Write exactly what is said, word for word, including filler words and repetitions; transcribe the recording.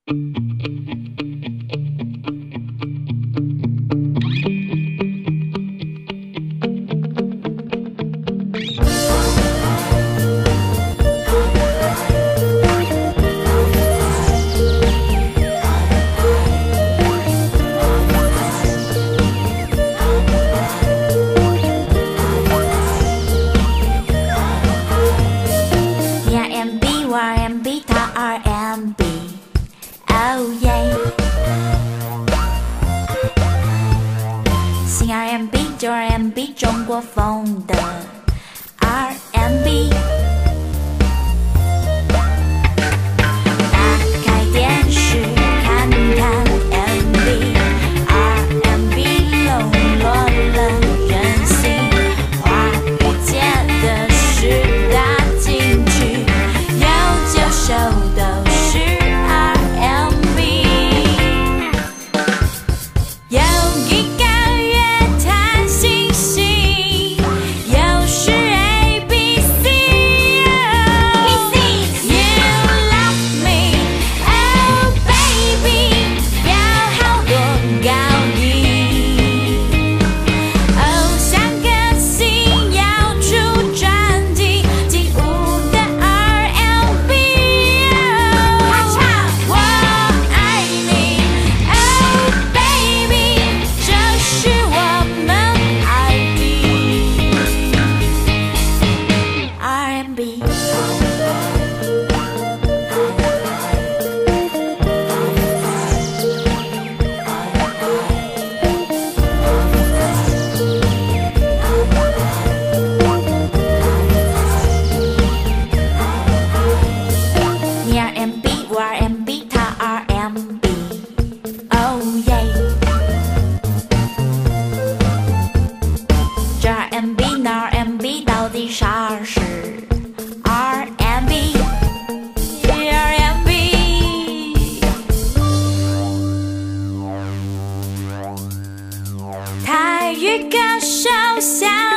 Oh yeah， 新 R and B 旧 R and B 中国风的 R and B。打开电视看看 M V，R and B 笼络了人心，华语界的十大金曲，有九首都是 R and B。有一个乐坛星星，又是 A B C。You love me, oh baby， 有好多高音。偶像歌星要出专辑，劲舞的 R and B。我爱你 ，oh baby， 这是我们爱的 R and B。你 R and B， 我 R and B， 他 R and B。Oh yeah， 这 R and B 那 R and B 到底啥是 R and B？R and B， 台语歌手像